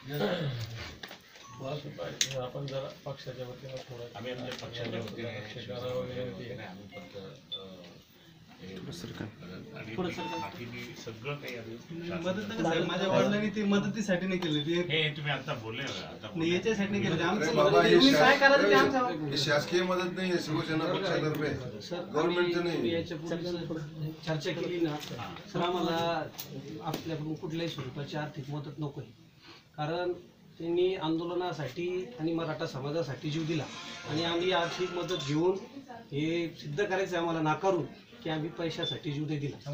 आपण जरा पक्षाच्या वतीनं थोडं आम्ही आमच्या पक्षाच्या वतीने आम्ही फक्त बाकीची सगळं काही मदत माझ्या वडिलांनी ते मदतीसाठी नाही केली हे तुम्ही आता बोलले आता याच्यासाठी नाही केलं शासकीय मदत नाही आहे, शिवसेना पक्षातर्फे गव्हर्नमेंटचं नाही. याच्यापूर्वी चर्चा केली ना सर, आम्हाला आपल्याकडून कुठल्याही स्वरूपाची आर्थिक मदत नको आहे. कारण त्यांनी आंदोलनासाठी आणि मराठा समाजासाठी जीव दिला आणि आम्ही आर्थिक मदत घेऊन हे सिद्ध करायचं आम्हाला नाकारून की आम्ही पैशासाठी जीव नाही दिला.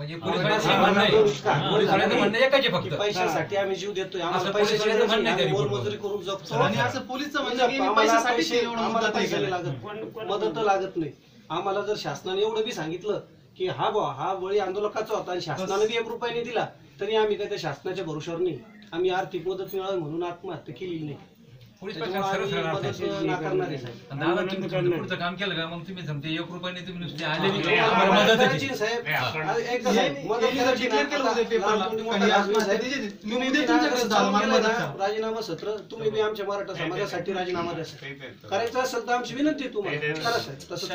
पैशासाठी आम्ही जीव देतोय, आम्हाला पैशाची मोलमजुरी करून जगतो आणि असं पोलीसचं म्हणजे मदत लागत नाही. आम्हाला जर शासनाने एवढं बी सांगितलं की हा बळी आंदोलकाचा होता आणि शासनाने बी 1 रुपया नाही दिला तरी आम्ही काय त्या शासनाच्या भरोशावर नाही, आम्ही आर्थिक मदत मिळावी म्हणून आत्महत्या केलेली नाही. पुढचं काम केलं का मग तुम्ही समजा 1 रुपयाने तुम्ही नुसते आले राजीनामा सत्र तुम्ही बी आमच्या मराठा समाजासाठी राजीनामा द्या करायचं असेल तर आमची विनंती आहे तुम्हाला करा साहेब. तसं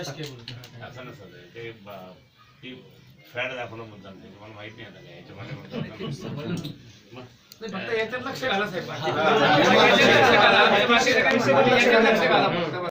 फॅड दाखवणं मुद्दा तुम्हाला माहित नाही आता याच्यामध्ये फक्त याच्यात लक्ष घाला साहेब.